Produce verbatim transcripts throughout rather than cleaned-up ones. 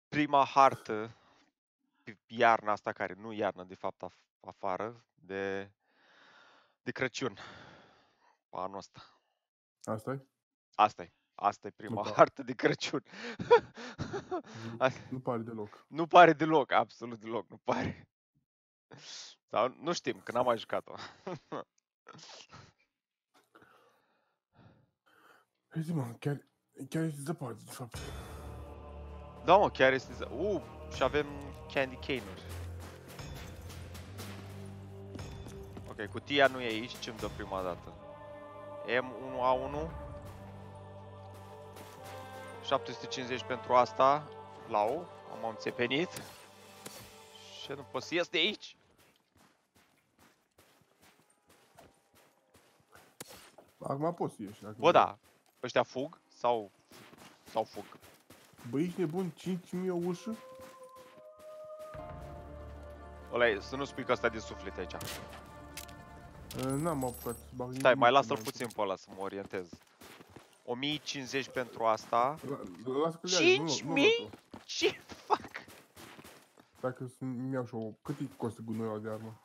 prima hartă, iarna asta, care nu iarnă, de fapt, af afară, de, de Crăciun, anul ăsta. Asta-i? Asta-i. Asta e Nu, prima pa hartă de Crăciun. nu, Asta- nu pare deloc. Nu pare deloc, absolut deloc, nu pare. Sau nu știm, că n-am mai jucat-o. Hai zi, mă, chiar, chiar este zăpadă, de fapt. Da, mă, chiar este... z- Uh, și avem candy cane-uri. Ok, cutia nu e aici, ce-mi dă prima dată? M unu A unu. șapte sute cincizeci pentru asta. Lau, am înțepenit. Și nu pot să ies de aici. Acum poți să ieși, dacă Bă, vrei. da. Ăștia fug sau... sau fug? Bă, ești nebun? cinci mii o ușă? Ăla e, să nu spui că ăsta e de suflet aici. Uh, N-am apucat să bag Stai, mai nimic lasă-l înainte. puțin pe ăla să mă orientez. o mie cincizeci pentru asta. La- Lasă că le ai, nu, cinci nu mii? lua tu. Ce fac? Dacă îmi iau și o... Cât îi costă gunoiul de armă?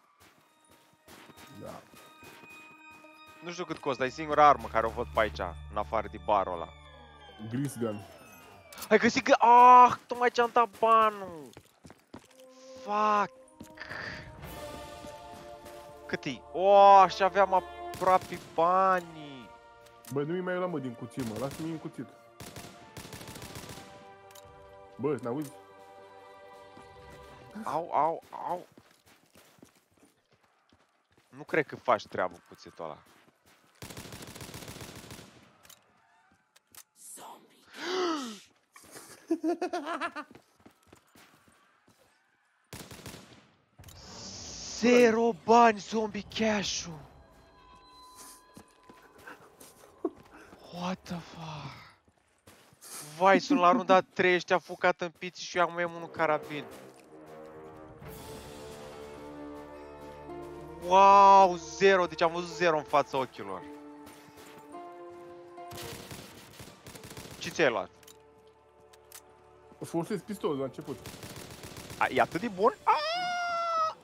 Da. Nu știu cât costă, e singura armă care o văd pe aici, în afară de barul ăla. Gris gun. Ai găsit că... Ah, tocmai ce-am dat banul! Fuck! Cât e? Oh, și aveam aproape banii! Bă, nu-mi mai lua, mă, din cuțit, mă. Lasă-mi în cuțit. Bă, n-auzi? Au, au, au! Nu cred că faci treabă cu cuțitul ăla. Zero bani, zombie cash-ul! What the fuck? Vai, sunt la runda trei, ăștia fucat în piți și eu am unul carabin. Wow, zero, deci am văzut zero în fața ochilor. Ce ți-ai luat? Folosesc pistolul la început. A, e atât de bun? Aaaa!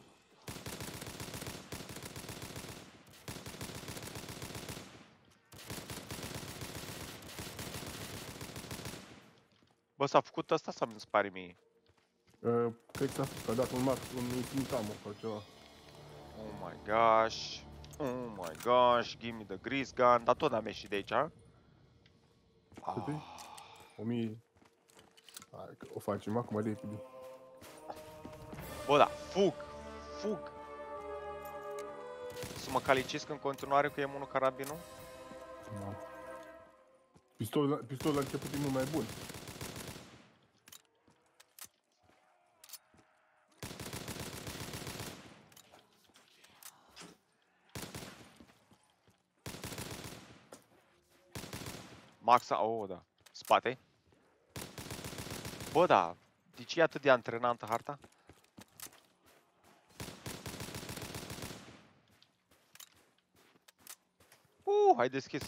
Bă, s-a făcut ăsta sau mi se pare mie? Uh, cred că s-a făcut, a dat un max, un infinit ammo sau ceva. Oh my gosh. Oh my gosh, give me the grease gun. Dar tot n-am ieșit de aici, a? Cât e? o mie. Hai că o facem acum repede. Bă, da, fug! Fug! Să mă calicesc în continuare cu M unu carabinul? Da. Pistolul, pistolul la început e mult mai bun. Maxa, oh, da. Spate. Bă, da. De ce e atât de antrenantă harta? Uh, hai deschis.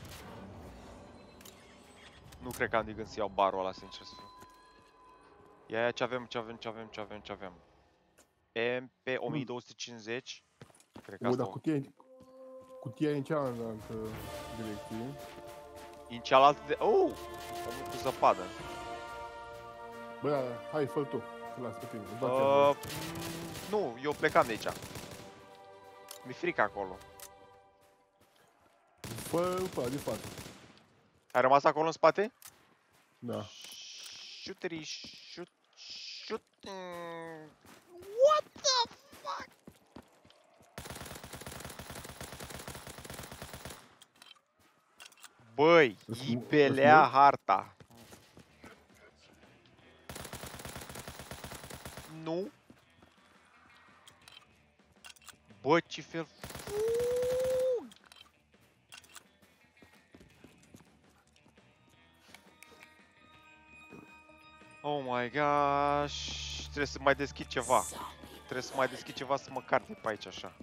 Nu cred că am de gând să iau barul ăla, sincer să fiu. Ia, ia, ce avem, ce avem, ce avem, ce avem, ce avem. M P o mie două sute cincizeci. Cred că O, asta dar o... cutia e, cutia e în cealaltă direcție. În cealaltă de... Oh! Omul cu zăpadă. Bă, da, da, hai, fă-l tu. Las pe tine. Îți dați Uh, nu, eu plecam de aici. Mi-e frică acolo. Fă-l pe ăla de față. Ai rămas acolo în spate? Da. Shootery, shoot, shoot... mm, What the fuck? Băi, Îți mu- ibelea îți harta. Nu. Bă, ce fel fug! Oh my gosh. Trebuie să mai deschid ceva. Trebuie să mai deschid ceva să mă car de pe aici așa.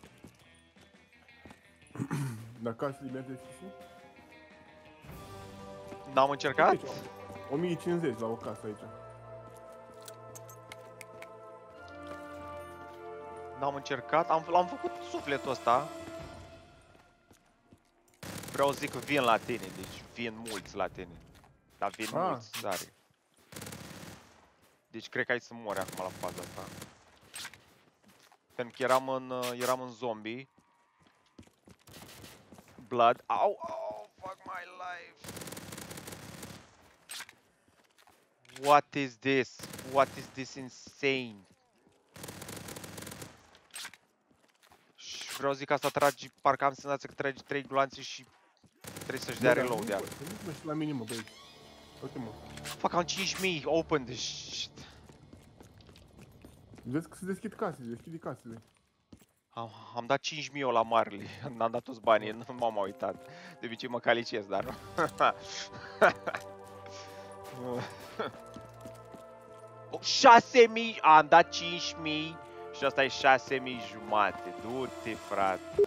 Dar casă de merge deschise? N-am încercat? o mie cincizeci la o casă aici. N-am încercat, am, l-am făcut sufletul ăsta. Vreau să zic că vin la tine, deci vin mulți la tine. Dar vin Ah. mulți, sari. Deci cred că ai să mori acum la faza asta. Pentru că eram în, eram în zombie. Blood. Au, au, fuck my life. What is this? What is this insane? Și vreau să zic că asta tragi, parcă am senzația că tragi trei gloanțe și trebuie să-și dea reload iar. Nu știu la minimă, băi. Uite mă. Fuck, am cinci mii open de shit. Vezi că se deschid casele, deschide casele. Am, am dat cinci mii eu la Marley, n-am dat toți banii, nu m-am uitat. De obicei mă calicez, dar nu. șase mii, am dat cinci mii și asta e șase mii jumate. Du-te, frate.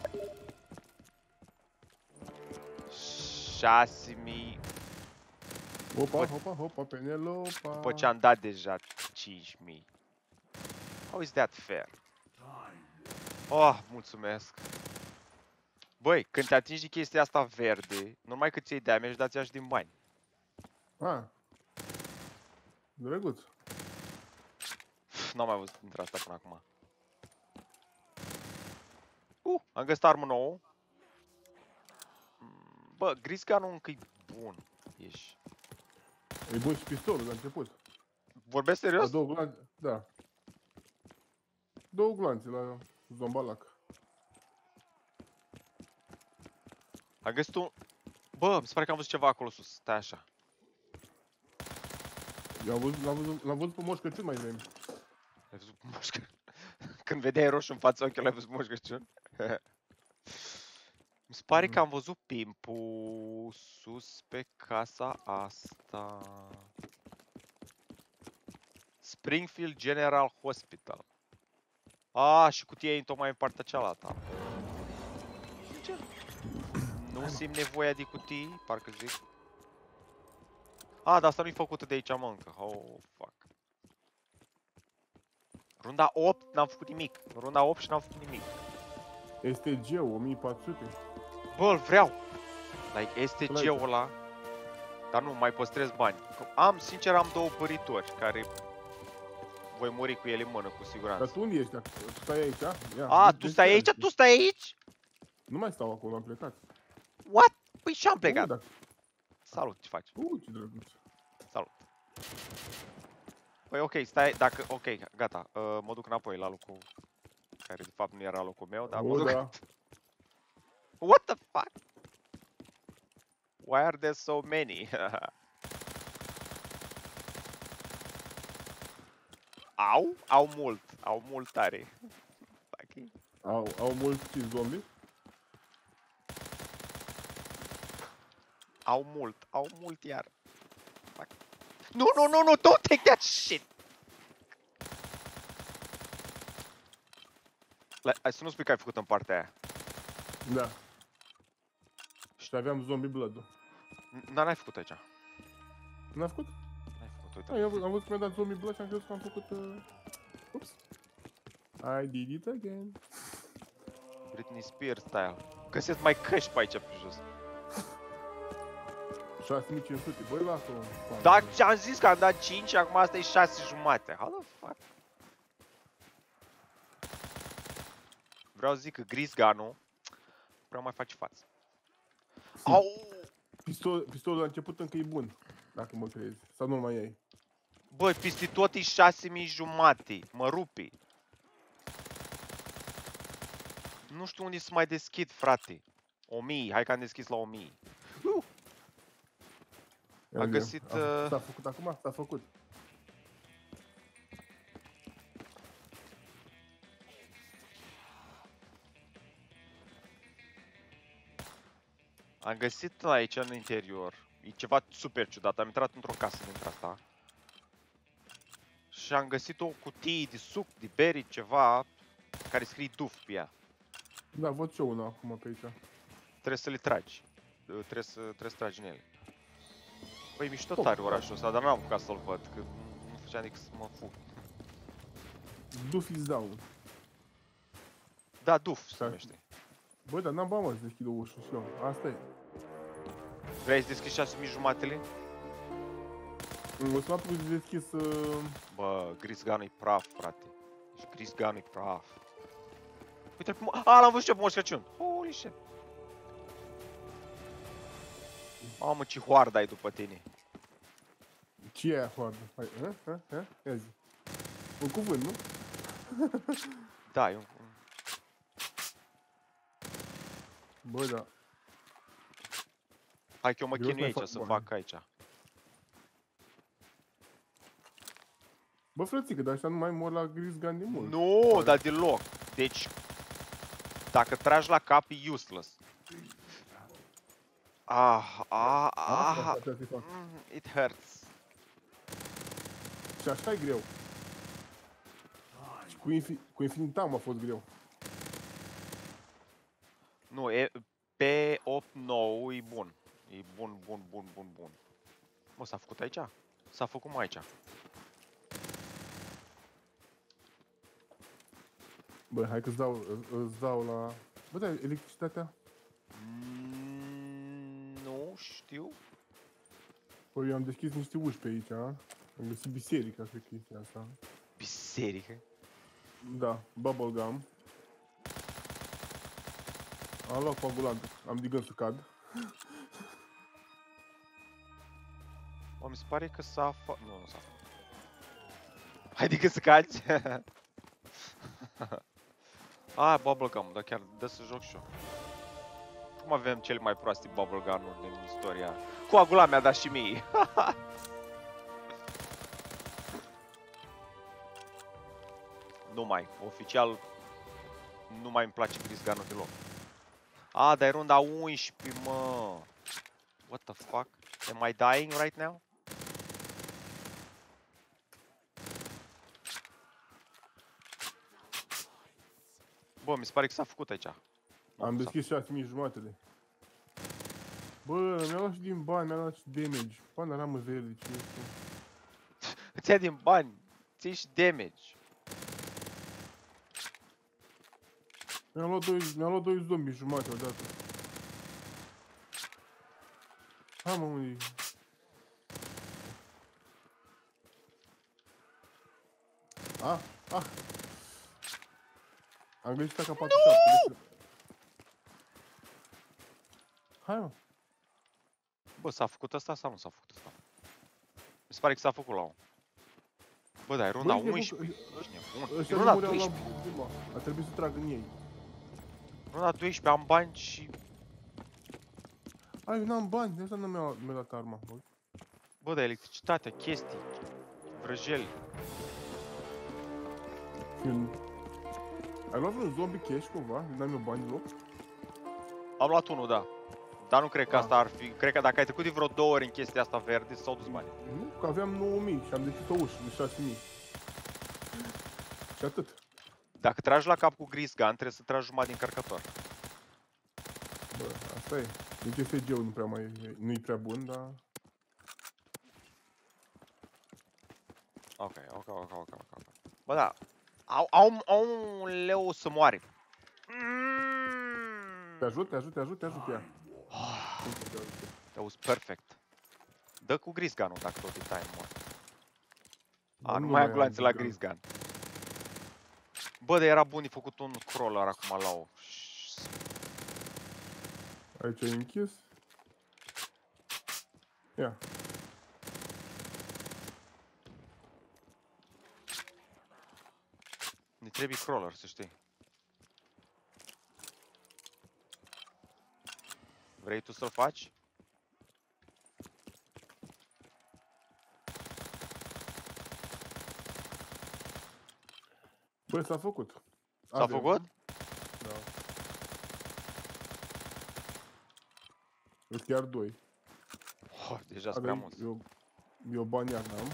șase mii. Opa, opa, opa, Penelopa. După ce am dat deja cinci mii. How is that fair? Oh, mulțumesc. Băi, când te atingi de chestia asta verde, nu numai că ți iei damage, dar ți-ia și din bani. Ah. Drăguț. N-am mai văzut dintre asta până acum. Uh, am găsit armă nouă. Bă, grisganul încă-i bun. Ești. E bun și pistolul la început. Vorbesc serios? La două gloanțe, da. Două gloanțe la zombalac. Am găsit un... Bă, mi se pare că am văzut ceva acolo sus. Stai așa. Eu am văzut, l-am văzut, l-am văzut pe Moș Crăciun mai vreme. Ai văzut Moș Crăciun? Când vedeai roșu în fața ochilor, ai văzut Moș Crăciun? Mi se pare că am văzut pimpul sus pe casa asta. Springfield General Hospital. Ah, și cutia e tocmai în partea cealaltă. Sincer, nu simt nevoia de cutii, parcă zic. Ah, dar asta nu-i făcută de aici, mă, încă. Oh, fuck. Runda opt n-am făcut nimic. Runda opt și n-am făcut nimic. S T G-ul o mie patru sute. Bă, îl vreau! Like, S T G-ul ăla. Dar nu, mai păstrez bani. Am, sincer, am două păritori care... Voi muri cu ele în mână, cu siguranță. Dar tu unde ești? Tu stai aici, a? Ia, A, tu stai aici? Tu stai aici? Nu mai stau acolo, am plecat. What? Păi și-am plecat. Da. Salut, ce faci? Uh, ce drăguț. Salut. Păi ok, stai, dacă, ok, gata, uh, mă duc înapoi la locul care de fapt nu era locul meu, dar mă duc. Da. What the fuck? Why are there so many? Au? Au mult, au mult tare. Au, au mulți zombi? Au mult, au mult iar. Fuck. Nu, nu, nu, nu, don't take that shit! Hai să nu spui că ai făcut în partea aia. Da. Și aveam zombie blood-ul. Dar n-ai făcut aici. N-ai făcut? N-ai făcut, uite. Da, am văzut că mi-a dat zombie blood și am crezut că am făcut... Uh... Ups. I did it again. Britney Spears style. Găsesc mai căști pe aici pe jos. șase mii cinci sute, băi, lasă-o. Da, am zis că am dat cinci, acum asta e șase jumate. How the fuck? Vreau să zic că grisganul vreau mai face față. Au! Pistol, pistolul la început încă e bun, dacă mă crezi. Sau nu mai ai. Băi, pisti tot e șase mii jumate. Mă rupi. Nu știu unde să mai deschid, frate. o mie, hai că am deschis la o mie. Uh! Am găsit... Uh... S-a făcut acum? S-a făcut. Am găsit aici în interior. E ceva super ciudat. Am intrat într-o casă dintre asta. Și am găsit o cutie de suc, de beri, ceva care scrie Duff pe ea. Da, văd și eu una acum pe aici. Trebuie să le tragi. Trebuie să, trebuie să tragi în ele. Păi mișto tare orașul ăsta, dar n-am apucat să-l văd, că nu făceam decât să mă fug. Duff is down. Da, Duff se numește. Bă, dar n-am bani, mă, să deschid o ușă și eu. Asta e. Vrei să deschizi șase mii jumatele? O să mă apuc să deschis... Uh... Bă, Grisganul e praf, frate. Deci Grisganul e praf. Uite-l pe... A, l-am văzut eu pe Moș Crăciun. Holy shit. Mamă, ce hoardă ai după tine. Ce e aia hoardă? Hai, ha? Ha? Ha? Ia zi. Un cuvânt, nu? Da, e un... Bă, da. Hai că eu mă Eu chinui să mai aici, să fac fac aici. Bă, frățică, dar ăștia nu mai mor la Grisgan de mult. Nu, dar deloc. Deci, dacă tragi la cap, e useless. Ah, ah, ah, mm, it hurts. Și așa e greu. Și cu, infi cu infinitam a fost greu. Nu, e, pe opt nouă e bun. E bun, bun, bun, bun, bun. Mă, s-a făcut aici? S-a făcut mai aici. Bă, hai că-ți dau, îți dau la... Bă, da, electricitatea? Mm, nu știu. Păi eu am deschis niște uși pe aici, a? Am găsit biserica pe chestia asta. Biserică? Da, bubblegum. Am luat coagulant, am de gând să cad. Mă, mi se pare că s-a fa... Nu, nu s-a făcut. Hai de gând să cazi. Ah, bubblegum, dar chiar dă să joc și eu. Cum avem cele mai proaste bubblegum-uri din istoria? Coagula mi-a dat și mie. Nu mai, oficial, nu mai îmi place Grisganul deloc. Ah, dar e runda unsprezece, mă. What the fuck? Am I dying right now? Bă, mi se pare că s-a făcut aici. Am deschis șase mii jumatele. Bă, mi-a luat și din bani, mi-a luat și damage. Pana ramă verde, ce este? Îți ia din bani, ții și damage. Mi-a luat doi, mi-a luat doi zombi jumate odată. Ha, mă, unii. Ah, ah. Am găsit A K patruzeci și șapte. Hai, mă. Bă, s-a făcut asta sau nu s-a făcut asta? Mi se pare că s-a făcut la un. Bă, dar e runda unsprezece. Ești nebun. E runda doisprezece. A trebuit să trag în ei. Runda doisprezece, am bani și... Ai, eu n-am bani, de asta nu mi-a mi dat arma. Bă, Bă, dar electricitatea, chestii, vrăjeli. Ai luat vreun zombie cash cumva? N-am eu bani deloc? Am luat unul, da. Dar nu cred că asta ar fi... Cred că dacă ai trecut de vreo două ori în chestia asta verde, s-au dus banii. Nu, că aveam nouă mii și am deschis o ușă de șase mii. Și atât. Dacă tragi la cap cu Grisgan, trebuie să tragi jumătate din încărcător. Bă, asta e. Nici F G-ul nu prea mai... nu-i prea bun, dar... Ok, ok, ok, ok, ok. Bă, da. Au, au, au un leu să moare. Te ajut, te ajut, te ajut, te ajut, ia. That was perfect. Dă cu Grisganul dacă tot e time mort. A, nu mai am gloanțe la Grisgan. Bă, de era bun, e făcut un crawler acum la o. Aici e închis. Ia. Ne trebuie crawler, să știi. Vrei tu să-l faci? Bă, s-a făcut. S-a făcut? Da. Sunt chiar doi. Oh, deja sunt prea mulți. Eu, eu bani iar n-am.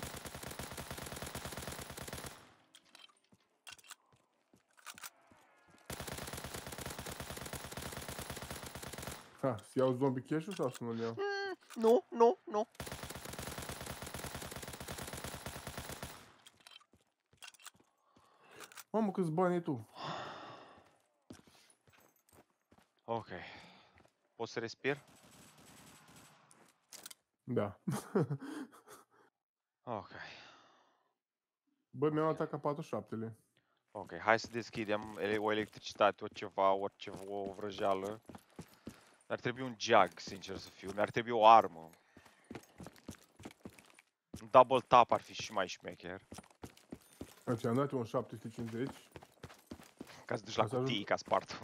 Ha, să iau zombie cash-ul sau să nu-l iau? Mm, nu, nu, nu. Mamă, câți bani ai tu? Ok. Poți să respir? Da. Ok. Bă, mi-am luat A K patruzeci și șapte-le. Ok, hai să deschidem ele o electricitate, o ceva, orice, o vrăjeală. Mi-ar trebui un jag, sincer să fiu. Mi-ar trebui o armă. Un double tap ar fi și mai șmecher. Deci am dat un șapte sute cincizeci. Ca să duci la O să cutii, ajung- ca spart.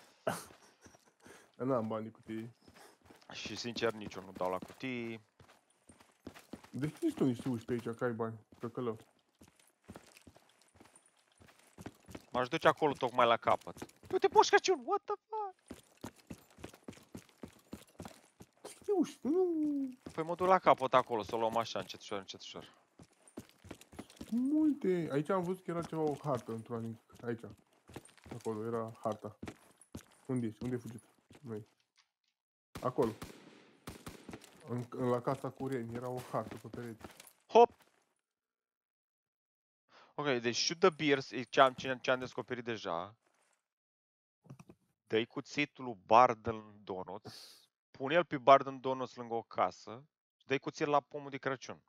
Dar n-am bani de cutii. Și sincer, nici eu nu dau la cutii. Deschizi tu niște uși pe aici, că ai bani. Pe călău. M-aș duce acolo tocmai la capăt. Uite, Moș Crăciun, what the fuck? Deschide uși, nu. Păi mă duc la capăt acolo, să o luăm așa, încetușor, încetușor. Multe. Aici am văzut că era ceva, o hartă într-un anumit. Aici. Acolo era harta. Unde ești? Unde ai fugit? Noi. Acolo. În, în, la casa cu reni era o hartă pe perete. Hop! Ok, deci shoot the beers, e ce am, ce am descoperit deja. Dă-i cuțitul lui Barden Donuts. Pune-l pe Barden Donuts lângă o casă. Dă-i cuțit la pomul de Crăciun.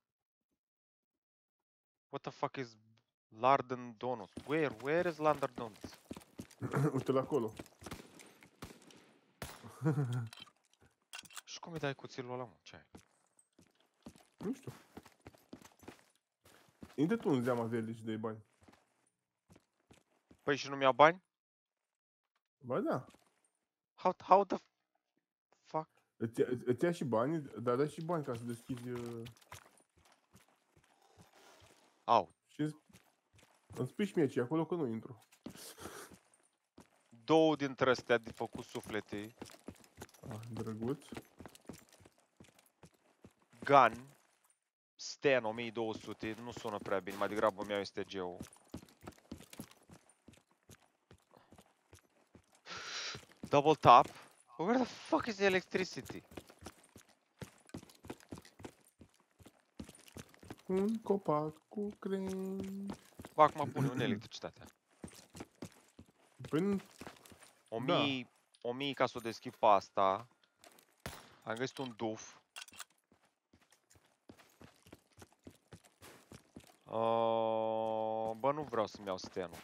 What the fuck is Larden Donuts? Where? Where is Larden Donuts? Uite-l acolo. Și cum îi dai cuțitul ăla, mă? Ce ai? Nu știu. Intră tu în zeama verde și dai bani. Păi și nu mi-a bani? Ba da. How, how the fuck? Îți ia, îți ia și bani, dar dai și bani ca să deschizi... Uh, Au. și îți, îmi spui și mie ce acolo că nu intru. Două dintre astea de făcut suflete. Ah, drăguț. Gun. Stan o mie două sute. Nu sună prea bine. Mai degrabă mi-au este Geo. Double tap. Where the fuck is the electricity? Un copac cu creni. Bă, acum pune un electricitate. Păi nu... O Da. mie, o mie ca să o deschid pe asta. Am găsit un Duff. Uh, bă, nu vreau să-mi iau stenul.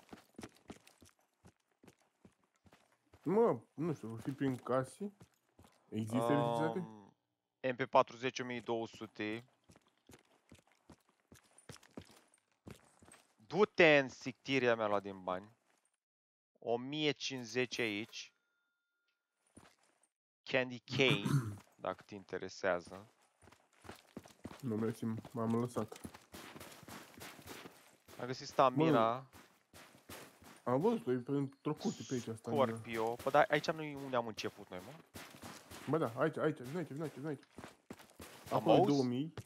Mă, nu știu, fi prin case. Există electricitate? Um, M P patruzeci o mie două sute. Du-te în sictirea mea, luat din bani. o mie cincizeci aici. Candy cane, dacă te interesează. Nu mersi, m-am lăsat. Am găsit stamina. Am văzut-o, e într-o cutie pe aici asta. Scorpio. Bă, dar aici nu-i unde am început noi, mă? Bă, da, aici, aici, vin aici, vin aici, vin aici. Am Acolo auz? două mii.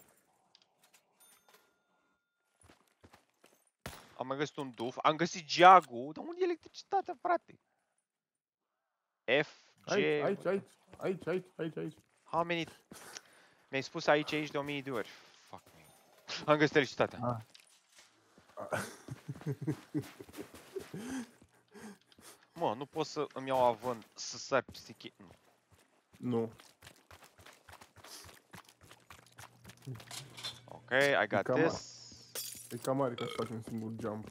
Am mai găsit un Duff. Am găsit Jagu. Dar unde e electricitatea, frate? F, G... Aici, aici, aici, aici, aici, aici, aici. How many... Mi-ai spus aici, aici de o mie de ori. Fuck me. Am găsit electricitatea. Ah. Mă, nu pot să îmi iau având să sar peste che... Nu. Nu. Ok, I got cam this. E cam mare ca să faci un singur jump.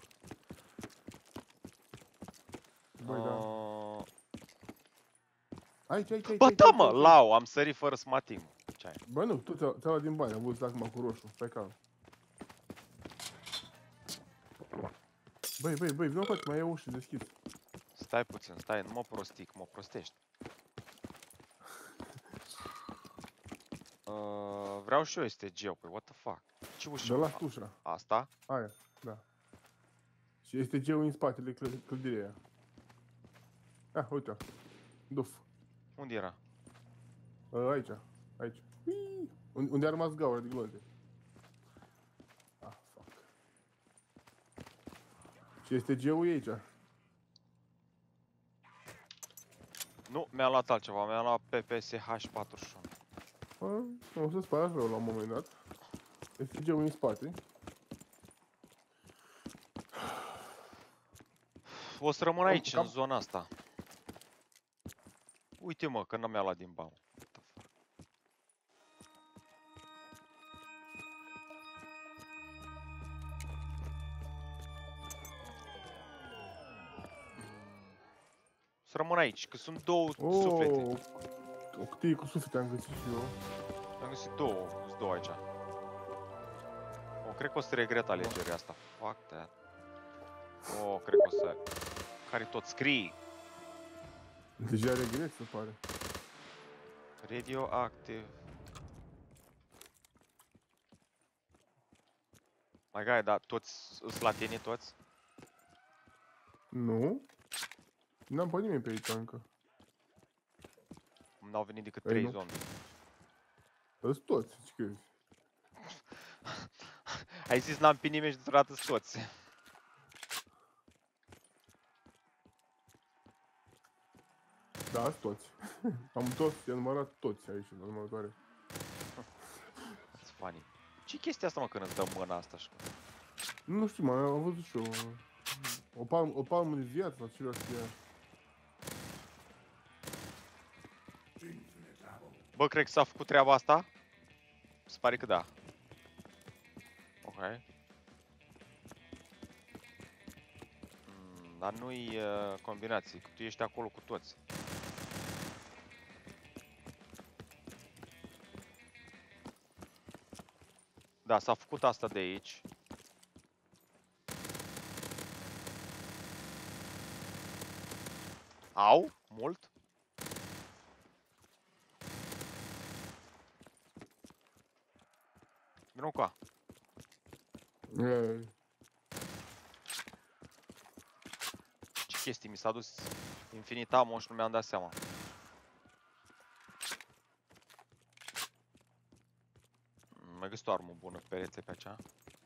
Băi, da. Uh... Aici, aici, aici. Bă, aici, da, aici, mă, aici. lau, am sărit fără să mă ating. Ce ai? Bă, nu, tu ți-a luat din bani, am văzut acum cu roșu, pe calm. Băi, băi, băi, vină coace, mai e ușă deschis. Stai puțin, stai, nu mă prostic, mă prostești. Uh, vreau și eu este geo, păi what the fuck? Ce ușă? De la ușa. Asta? Aia, da. Și este geu în spatele cl clădirii aia. Ah, uite. Duf. Unde era? Uh, aici, aici. Uii. Unde a rămas gaura de gloanțe. Ah, fuck. Și este geu aici. Nu, mi-a luat altceva, mi-a luat P P S H patruzeci și unu. Ah, o să-ți pare rău la un moment dat. Este geu în spate. O să rămân aici, Cam- în zona asta. Uite mă, că n-am ia luat din bani. Să rămân aici, că sunt două Oh, suflete. o cutie cu suflete am găsit și eu. Am găsit două, sunt două aici. O, cred că o să regret alegerea asta. Fuck that. O, cred că o să... Care tot scrii? Deja regret, se pare. Radioactive. Mai gai, dar toți sunt la tine toți? Nu? N-am pe nimeni pe aici încă. N-au venit decât Ei, trei nu. zombie. Îs toți, ce crezi? Ai zis n-am pe nimeni și deodată toți. Da, sunt toți. Am toți, i-am numărat toți aici, la numărătoare. That's funny. Ce chestia asta, mă, când îți dă mâna asta așa? Nu știu, mă, am văzut și eu. O palmă, o palmă de viață, la ce să fie. Bă, cred că s-a făcut treaba asta? Se pare că da. Ok. Mm, dar nu-i uh, combinații, că tu ești acolo cu toți. Da, s-a făcut asta de aici. Au? Mult? Vino cu a. E, Ce chestii? Mi s-a dus infinit ammo și nu mi-am dat seama. Mai găsit o armă bună pe perețe pe aceea.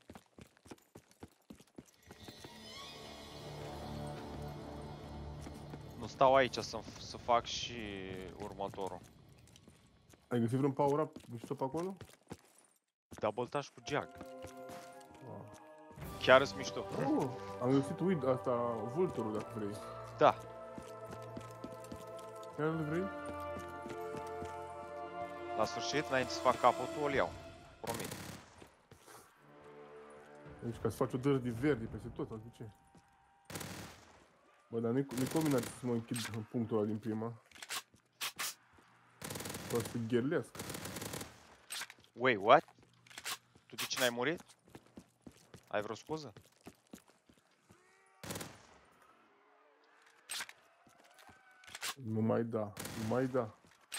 Nu stau aici să, să fac și următorul. ai găsit vreun power-up mișto pe acolo? Double touch cu jag. Wow. Chiar îți mișto. Oh, am găsit weed, asta, vulturul, dacă vrei. Da. Chiar îl vrei? La sfârșit, înainte să fac capotul, îl iau. Promit. Deci ca să faci o dără de verde peste tot, sau de ce? Bă, dar nu-i nu combinat să mă închid în punctul ăla din prima. Poate să gherlesc. Wait, what? Tu de ce n-ai murit? Ai vreo scuză? Nu mai da, nu mai da.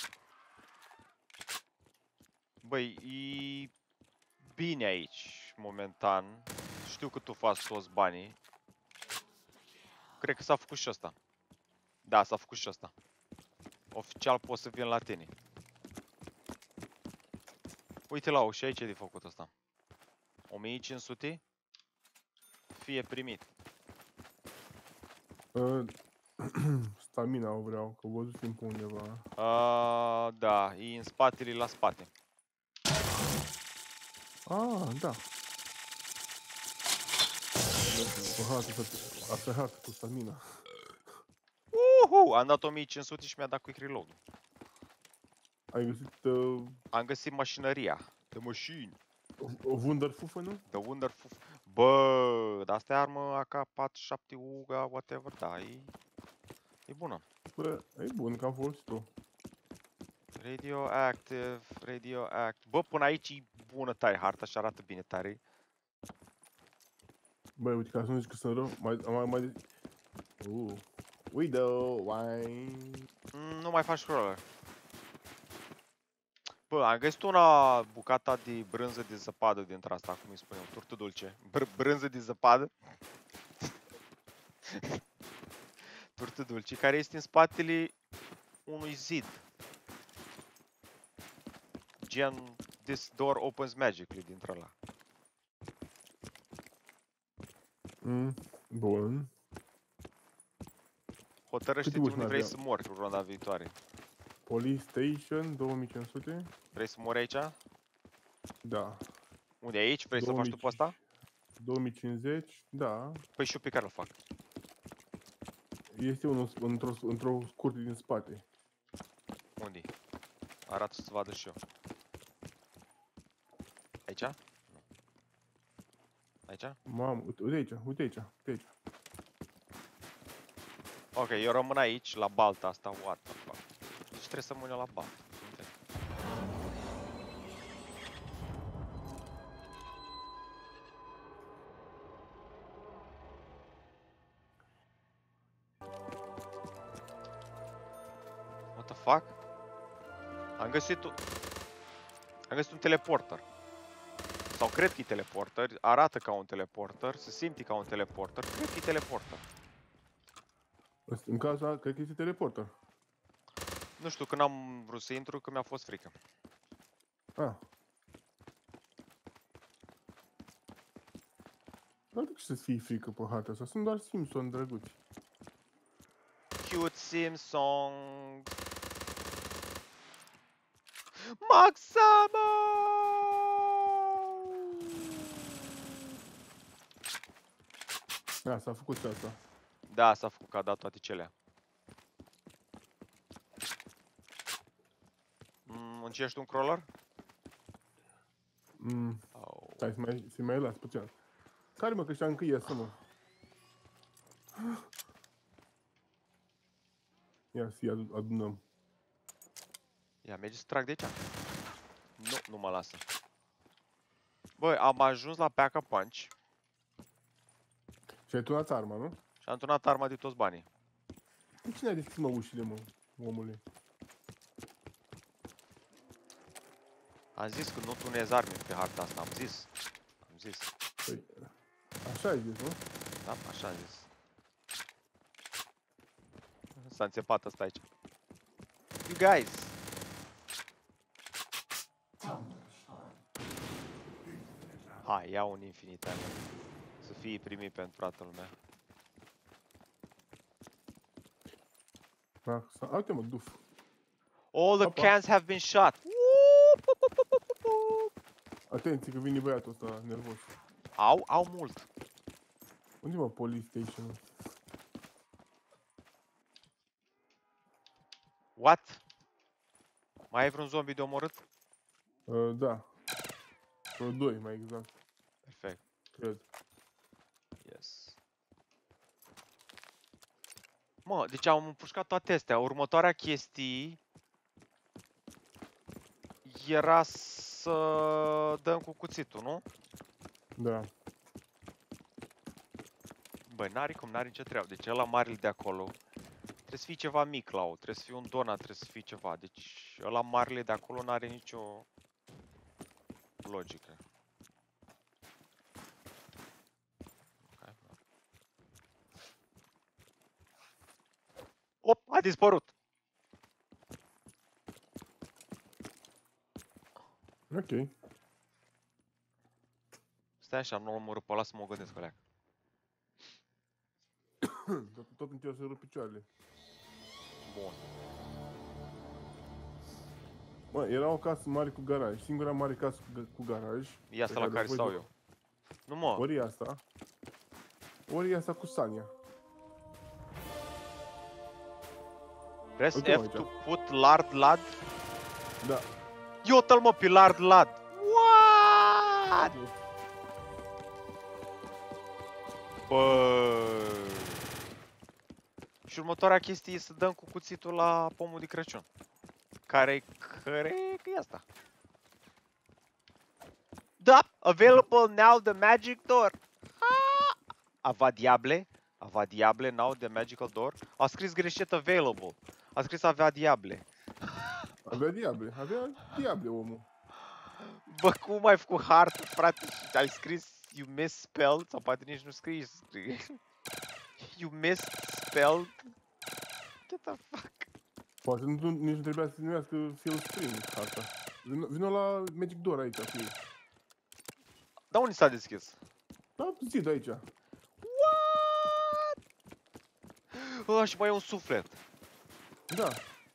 Băi, e bine aici, momentan. Știu că tu faci toți banii. Cred că s-a făcut și ăsta. Da, s-a făcut și ăsta. Oficial pot să vin la tine. Uite la ușa, aici e de făcut ăsta. o mie cinci sute? Fie primit. Uh, stamina o vreau, că o văzusem pe undeva. Uh, da, e în spatele la spate. Ah, da. O hartă, asta e hartă cu stamina. Uhu! Am dat o mie cinci sute și mi-a dat quick reload. Ai găsit uh, Am găsit mașinăria. The machine. o, o Wunderfufă, nu? The Wonderful. Bă, dar asta e armă A K patruzeci și șapte U G A, whatever, da, e, e bună. Bă, e bun că am folosit-o. Radioactive, radioactive. Bă, până aici e bună tare harta și arată bine tare. Băi, uite, ca să nu zici că sunt rău, mai, mai, mai... Uh, Widow, wine... Mm, nu mai faci scroller. Bă, am găsit una bucata de brânză de zăpadă dintre asta, cum îi spunem, turtă dulce. Br brânză de zăpadă. Turtă dulce, care este în spatele unui zid. Gen, this door opens magically dintre ăla. Mm, bun. Hotărăște-te uși unde mai vrei avea? să mori runda viitoare. Police Station, două mii cinci sute. Vrei să mori aici? Da. Unde aici? Vrei să faci tu pe ăsta? două mii cincizeci, da. Păi și eu pe care îl fac. Este unul într-o într-o curte din spate. Unde? Arată să vadă și eu. Aici? Nu. Aici? Mamă, uite, uite aici, uite aici, uite aici. Ok, eu rămân aici, la balta asta, what the fuck. Deci trebuie să mă la balta. What the fuck? Am găsit un... Am găsit un teleporter. Sau cred că e teleporter, arată ca un teleporter, se simte ca un teleporter, cred că e teleporter. În casa, cred că este teleporter. Nu știu, când am vrut să intru, că mi-a fost frică. Ah. Dar de ce să fie frică pe harta asta? Sunt doar Simpsons drăguți. Cute Simpsons. Maxama! Da, s-a făcut și asta. Da, s-a făcut că a dat toate celea. Mm, încerci un crawler? Mm. Oh. Hai să mai, să mai las puțin. Care mă, că ăștia încă iesă, mă. Ia să-i adunăm. Ia, merge să trag de aici. Nu, nu mă lasă. Băi, am ajuns la Pack a Punch. Și ai tunat arma, nu? Și am turnat arma de toți banii. Cine a deschis, mă, ușile, mă, omule? Am zis că nu tunez arme pe harta asta, am zis. Am zis. Păi, așa ai zis, nu? Da, așa am zis. S-a înțepat asta aici. You guys! Hai, ia un infinit ammo. Să fie primit pentru toată lumea. Da, uite, mă, Duff. All the Opa. cans have been shot. Atenție că vine băiatul ăsta nervos. Au, au mult. Unde, mă, police station-ul? What? Mai ai vreun zombie de omorât? Uh, da. Vreo doi, mai exact, Perfect. cred. Yes. Mă, deci am împușcat toate astea. Următoarea chestie era să dăm cu cuțitul, nu? Da. Băi, n-are cum, n-are ce treabă. Deci ăla marele de acolo trebuie să fie ceva mic la o, trebuie să fie un donut, trebuie să fie ceva. Deci ăla marele de acolo n-are nicio logică. Okay. Op, a dispărut! Ok. Stai așa, nu-l omorât pe ăla să mă gândesc, coleac. tot, tot încerc să rup picioarele. Bun. Mă, era o casă mare cu garaj. Singura mare casă cu, cu garaj. E asta la care stau eu. Nu mă. Ori e asta. Ori e asta cu Sania. Press Uite, mă, F to aici. put lard lad. Da. Iota-l mă pe lard lad. What? Bă. Și următoarea chestie e să dăm cu cuțitul la pomul de Crăciun. Care cred că e asta. Da, available now the magic door. Ah! Ava diable? Ava diable now the magical door? A scris greșit available. A scris avea diable. Avea diable. Avea diable omul. Bă, cum ai făcut hartă, frate, și ai scris you misspelled? Sau poate nici nu scrii. You misspelled? What the fuck? Poate nu, nici nu trebuia să se numească Phil Spring asta. Vino, vino la Magic Door aici cu ei. Dar unde s-a deschis? Da, zid aici. What? Ăla și mai e un suflet. Da.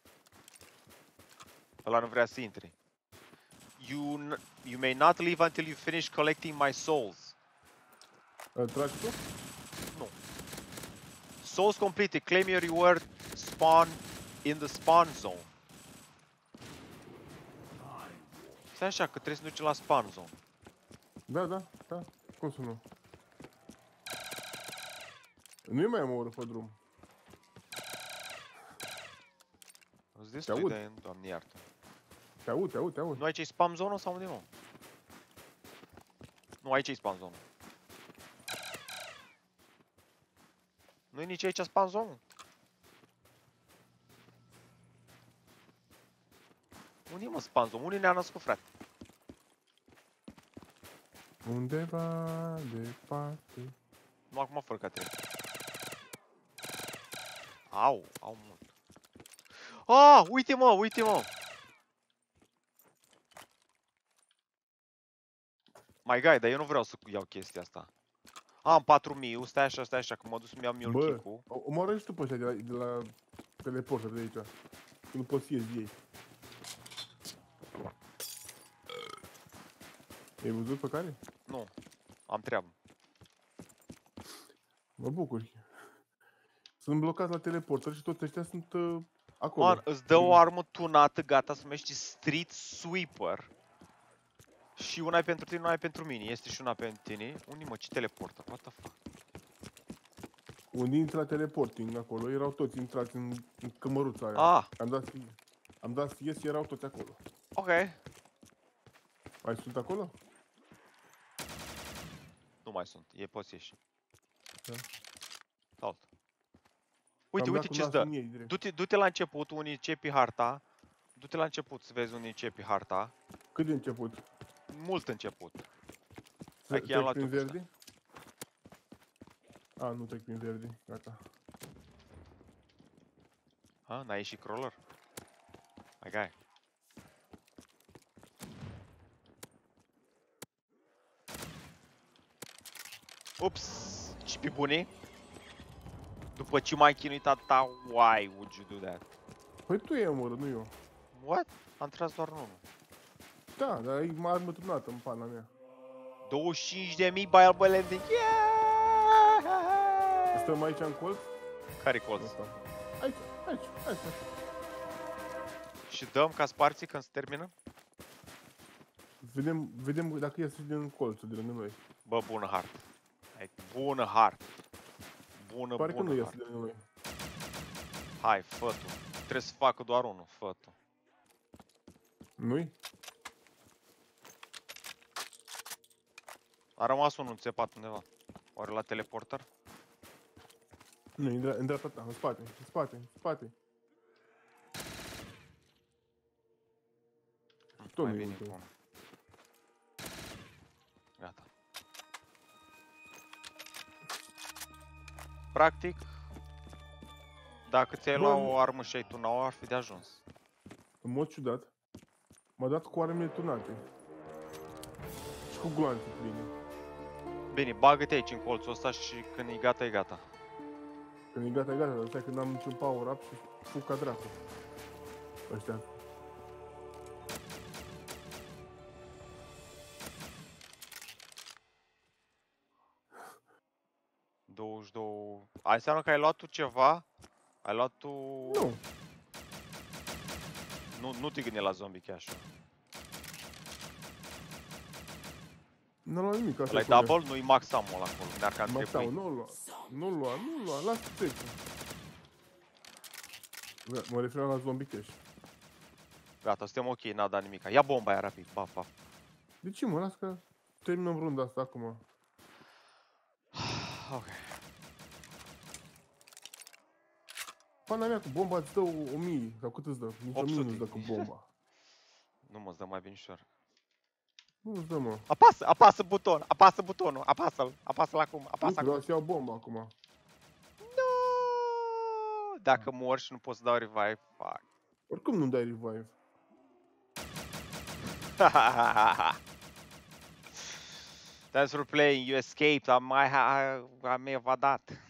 Ăla nu vrea să intri. You, you may not leave until you finish collecting my souls. Îl tragi tu? Nu. Souls completed. Claim your reward. Spawn in the spawn zone. Stai așa, că trebuie să duci la spawn zone. Da, da, da. Cum să nu? Nu mai am o oră pe drum. Îți destui de... Doamne iartă. Te aud, te aud, te aud. Nu aici e spam zone sau unde nu? Nu, aici e spam zone. Nu e nici aici spam zone. Unde e mă spam zone? Unde ne-a născut, frate? Undeva departe. Nu, acum fără ca trebuie. Au, au mult. Ah, uite mă, uite mă! My guy, dar eu nu vreau să iau chestia asta. Am patru mii, stai așa, stai așa, că mă duc să-mi iau mule kick-ul. Bă, omoară și tu pe ăștia de la, de la teleporter de aici. Că nu poți să iezi ei. Ai văzut pe care? Nu, am treabă. Mă bucur. Sunt blocați la teleporter și toți ăștia sunt uh, acolo. Man, îți dă o armă tunată, gata să mergi Street Sweeper. Și una e pentru tine, una e pentru mine. Este și una pentru tine. Unde mă, ce teleportă? What the fuck? Unde intră la teleporting acolo, erau toți intrați în, în cămăruța aia. Ah. Am dat, am dat yes și erau toți acolo. Ok. Mai sunt acolo? Nu mai sunt, e poți ieși. Da. Salt. Uite, Am uite ce-ți dă. Du-te, du-te la început, unde începi harta. Du-te la început să vezi unde începi harta. Cât de început? Mult început. Hai că i-am luat prin verde? A, nu trec prin verde, gata. A, n-ai ieșit crawler? Hai, gai. Ups, și pe bune? După ce m-ai chinuit atâta, why would you do that? Păi tu e omorât, nu eu. What? Am tras doar unul. Da, dar e armă turnată în pana mea. douăzeci și cinci de mii Bible landing, yeah! Stăm aici în colț? Care colț? Aici, aici, aici. Și dăm ca sparții când se termină? Vedem, vedem dacă iese din colțul de lângă noi. Bă, bună hartă. Hai, bună hartă. Bună, Pare bună că nu hartă. iese de lângă noi. Hai, fă-tu. Trebuie să facă doar unul, fă-tu. Nu-i? A rămas unul înțepat undeva. Oare la teleporter? Nu, în dreapta ta, în spate, în spate, în spate. Tot mai nu-i bine unul. unul. Gata. Practic, dacă ți-ai luat o armă și ai tuna-o, ar fi de ajuns. În mod ciudat, m-a dat cu armele turnate. Și cu gloanțe pline. Bine, bagă-te aici în colțul ăsta și când e gata, e gata. Când e gata, e gata, dar stai când am niciun power up și fug ca dracu. Ăștia. douăzeci și doi... Ai înseamnă că ai luat tu ceva? Ai luat tu... Nu. Nu, nu te gândi la zombie chiar așa. Nu luat nimic, asta Ăla-i double? Nu-i max ammo ăla acolo, ne-ar cam Max trebui. ammo, nu-l lua, nu-l lua, nu-l lua, lasă trece. Mă referam la zombie cash. Gata, suntem ok, n-a dat nimic. Ia bomba aia rapid, baf, baf. De ce mă, las că terminăm runda asta acum. Ok. Pana mea cu bomba îți dă o mie, sau cât îți dă? Nici o mie nu-ți dă cu bomba. Nu mă, îți dă mai bine ușor. Nu îți dă, mă. Apasă, apasă buton, apasă butonul, apasă-l, apasă-l acum, Nu, apasă acum. vreau să iau bomba acum. No! Dacă mor și nu pot să dau revive, fuck. Oricum nu-mi dai revive. Thanks for playing, you escaped, I might have, I may have evadat.